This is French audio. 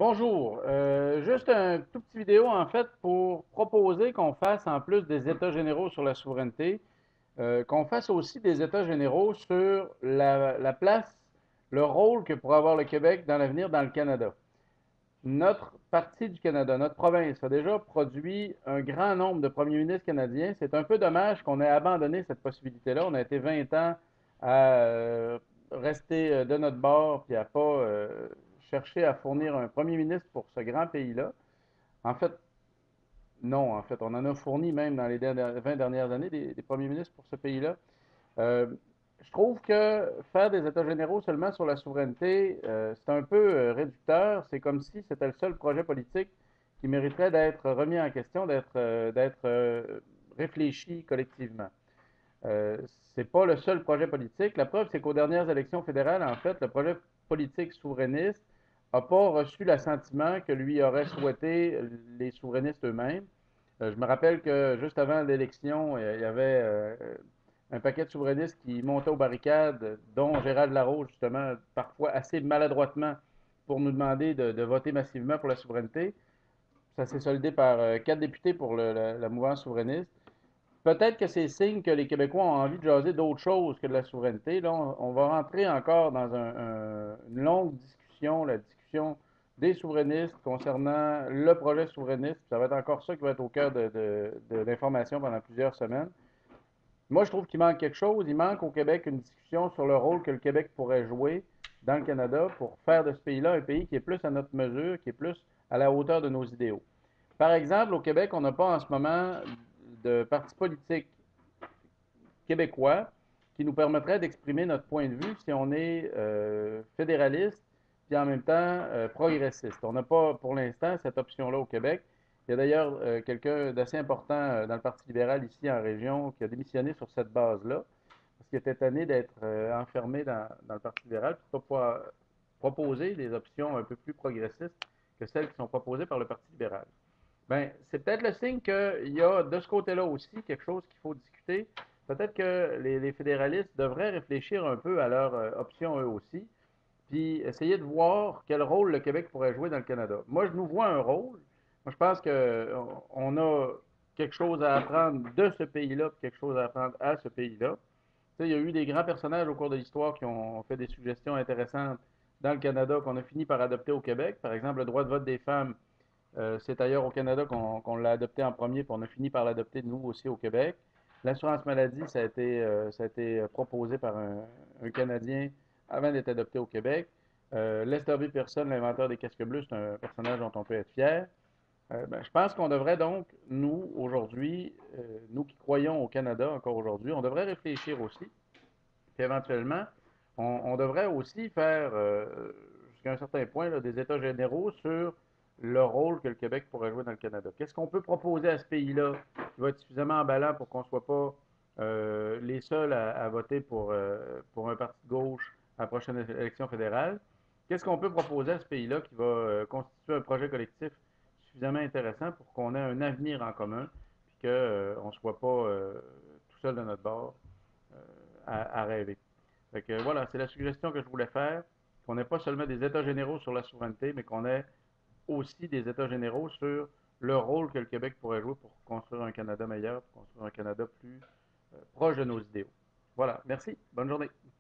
Bonjour. Juste un tout petit vidéo en fait pour proposer qu'on fasse en plus des États généraux sur la souveraineté, qu'on fasse aussi des États généraux sur la place, le rôle que pourra avoir le Québec dans l'avenir dans le Canada. Notre partie du Canada, notre province, a déjà produit un grand nombre de premiers ministres canadiens. C'est un peu dommage qu'on ait abandonné cette possibilité-là. On a été 20 ans à rester de notre bord puis à pas chercher à fournir un premier ministre pour ce grand pays-là. En fait, non, en fait, on en a fourni même dans les 20 dernières années des premiers ministres pour ce pays-là. Euh, je trouve que faire des États généraux seulement sur la souveraineté, c'est un peu réducteur. C'est comme si c'était le seul projet politique qui mériterait d'être remis en question, d'être réfléchi collectivement. Euh, c'est pas le seul projet politique. La preuve, c'est qu'aux dernières élections fédérales, en fait, le projet politique souverainiste n'a pas reçu l'assentiment que lui auraient souhaité les souverainistes eux-mêmes. Je me rappelle que juste avant l'élection, il y avait un paquet de souverainistes qui montaient aux barricades, dont Gérald Larose, justement, parfois assez maladroitement, pour nous demander de voter massivement pour la souveraineté. Ça s'est soldé par 4 députés pour la mouvance souverainiste. Peut-être que c'est signe que les Québécois ont envie de jaser d'autre chose que de la souveraineté. Là, on va rentrer encore dans une longue discussion, la discussion des souverainistes concernant le projet souverainiste. Ça va être encore ça qui va être au cœur de l'information pendant plusieurs semaines. Moi, je trouve qu'il manque quelque chose. Il manque au Québec une discussion sur le rôle que le Québec pourrait jouer dans le Canada pour faire de ce pays-là un pays qui est plus à notre mesure, qui est plus à la hauteur de nos idéaux. Par exemple, au Québec, on n'a pas en ce moment de parti politique québécois qui nous permettrait d'exprimer notre point de vue si on est fédéraliste puis en même temps progressiste. On n'a pas pour l'instant cette option-là au Québec. Il y a d'ailleurs quelqu'un d'assez important dans le Parti libéral ici en région qui a démissionné sur cette base-là parce qu'il était tanné d'être enfermé dans le Parti libéral pour pouvoir proposer des options un peu plus progressistes que celles qui sont proposées par le Parti libéral. Ben, c'est peut-être le signe qu'il y a de ce côté-là aussi quelque chose qu'il faut discuter. Peut-être que les fédéralistes devraient réfléchir un peu à leur option eux aussi, puis essayer de voir quel rôle le Québec pourrait jouer dans le Canada. Moi, je nous vois un rôle. Moi, je pense qu'on a quelque chose à apprendre de ce pays-là, puis quelque chose à apprendre à ce pays-là. Tu sais, il y a eu des grands personnages au cours de l'histoire qui ont fait des suggestions intéressantes dans le Canada qu'on a fini par adopter au Québec. Par exemple, le droit de vote des femmes, c'est ailleurs au Canada qu'on l'a adopté en premier, puis on a fini par l'adopter nous aussi au Québec. L'assurance maladie, ça a été proposé par un Canadien avant d'être adopté au Québec. Lester B. Pearson, l'inventeur des casques bleus, c'est un personnage dont on peut être fier. Ben, je pense qu'on devrait donc, nous, aujourd'hui, nous qui croyons au Canada encore aujourd'hui, on devrait réfléchir aussi. Puis éventuellement, on devrait aussi faire, jusqu'à un certain point, là, des états généraux sur le rôle que le Québec pourrait jouer dans le Canada. Qu'est-ce qu'on peut proposer à ce pays-là qui va être suffisamment emballant pour qu'on ne soit pas les seuls à voter pour un parti de gauche à la prochaine élection fédérale? Qu'est-ce qu'on peut proposer à ce pays-là qui va constituer un projet collectif suffisamment intéressant pour qu'on ait un avenir en commun, puis qu'on ne soit pas tout seul de notre bord euh, à rêver. Fait que, voilà, c'est la suggestion que je voulais faire, qu'on n'ait pas seulement des États généraux sur la souveraineté, mais qu'on ait aussi des États généraux sur le rôle que le Québec pourrait jouer pour construire un Canada meilleur, pour construire un Canada plus proche de nos idéaux. Voilà, merci, bonne journée.